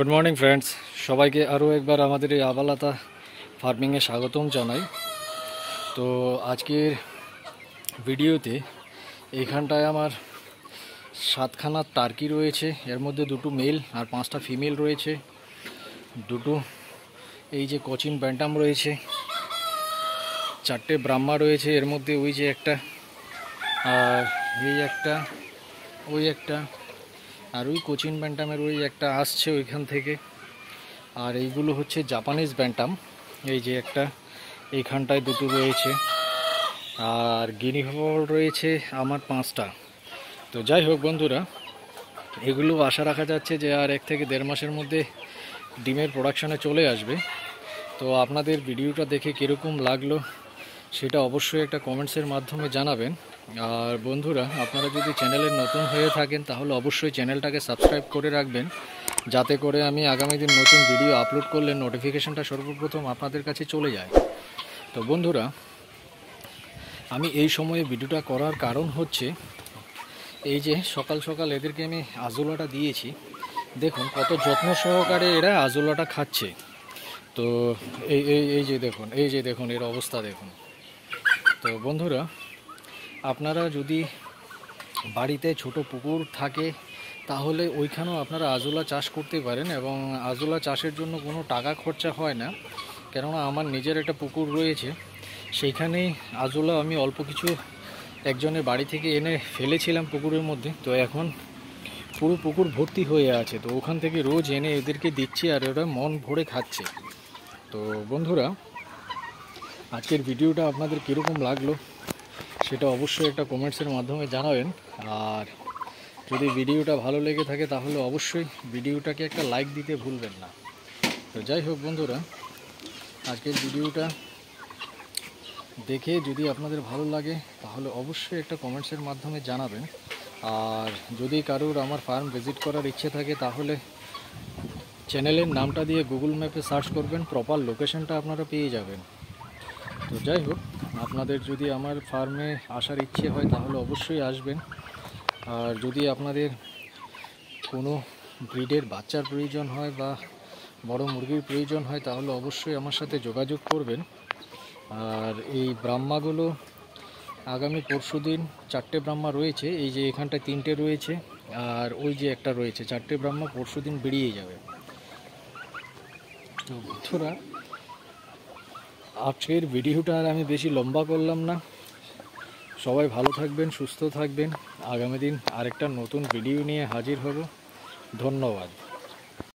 Good morning friends सबाई के आरो एक बार हमारे आबालाता फार्मिंगे स्वागतम जानाई। तो आज के भिडियोते एखानटाय आमार 7खाना टार्की रयेछे, एर मध्य दुटो मेल और 5टा फिमेल रयेछे, दुटो এই যে कोचिन बैंटाम रयेछे, 4টে ब्राह्मा रयेछे, एर मध्य ওই যে একটা আর এই একটা ওই একটা আর ওই কোচিন ব্যান্টামের ওই একটা আসছে ওইখান থেকে। আর এইগুলো হচ্ছে জাপানিজ ব্যান্টাম, এই যে একটা এইখানটায় দুটো রয়েছে, আর গিনি ফল রয়েছে আমার 5টা। তো যাই হোক বন্ধুরা, এগুলো আশা রাখা যাচ্ছে যে আর 1 থেকে 1.5 মাসের মধ্যে ডিমের প্রোডাকশনে চলে আসবে। তো আপনাদের ভিডিওটা দেখে কীরকম লাগলো সেটা অবশ্যই একটা কমেন্টসের মাধ্যমে জানাবেন। আর বন্ধুরা, আপনারা যদি চ্যানেলে নতুন হয়ে থাকেন তাহলে অবশ্যই চ্যানেলটাকে সাবস্ক্রাইব করে রাখবেন, যাতে করে আমি আগামী দিন নতুন ভিডিও আপলোড করলে নোটিফিকেশনটা সর্বপ্রথম আপনাদের কাছে চলে যায়। তো বন্ধুরা, আমি এই সময়ে ভিডিওটা করার কারণ হচ্ছে এই যে সকাল সকাল এদেরকে আমি আজোলাটা দিয়েছি, দেখুন কত যত্ন সহকারে এরা আজোলাটা খাচ্ছে। তো এই যে দেখুন এর অবস্থা দেখুন। তো বন্ধুরা, আপনারা যদি বাড়িতে ছোট পুকুর থাকে তাহলে ওইখানেও আপনারা আজোলা চাষ করতে পারেন, এবং আজোলা চাষের জন্য কোনো টাকা খরচা হয় না, কেননা আমার নিজের একটা পুকুর রয়েছে, সেইখানেই আজোলা আমি অল্প কিছু একজনের বাড়ি থেকে এনে ফেলেছিলাম পুকুরের মধ্যে। তো এখন পুরো পুকুর ভর্তি হয়ে আছে, তো ওখান থেকে রোজ এনে এদেরকে দিচ্ছি আর ওরা মন ভরে খাচ্ছে। তো বন্ধুরা, আজকের ভিডিওটা আপনাদের কীরকম লাগলো সেটা অবশ্যই একটা কমেন্টসের মাধ্যমে জানাবেন। আর যদি ভিডিওটা ভালো লেগে থাকে তাহলে অবশ্যই ভিডিওটাকে একটা লাইক দিতে ভুলবেন না। তো যাই হোক বন্ধুরা, আজকের ভিডিওটা দেখে যদি আপনাদের ভালো লাগে তাহলে অবশ্যই একটা কমেন্টসের মাধ্যমে জানাবেন। আর যদি কারোর আমার ফার্ম ভিজিট করার ইচ্ছে থাকে তাহলে চ্যানেলের নামটা দিয়ে গুগল ম্যাপে সার্চ করবেন, প্রপার লোকেশনটা আপনারা পেয়ে যাবেন। তো যাই হোক, আপনাদের যদি আমার ফার্মে আসার ইচ্ছে হয় তাহলে অবশ্যই আসবেন। আর যদি আপনাদের কোনো ব্রিডের বাচ্চার প্রয়োজন হয় বা বড় মুরগির প্রয়োজন হয় তাহলে অবশ্যই আমার সাথে যোগাযোগ করবেন। আর এই ব্রাহ্মাগুলো আগামী পরশুদিন 4টে ব্রাহ্মা রয়েছে, এই যে এখানটায় 3টে রয়েছে আর ওই যে একটা রয়েছে, 4টে ব্রাহ্মা পরশুদিন বেরিয়ে যাবে। তো বন্ধুরা, আজকের ভিডিওটা আর আমি বেশি লম্বা করলাম না। সবাই ভালো থাকবেন, সুস্থ থাকবেন। আগামী দিন আরেকটা নতুন ভিডিও নিয়ে হাজির হব। ধন্যবাদ।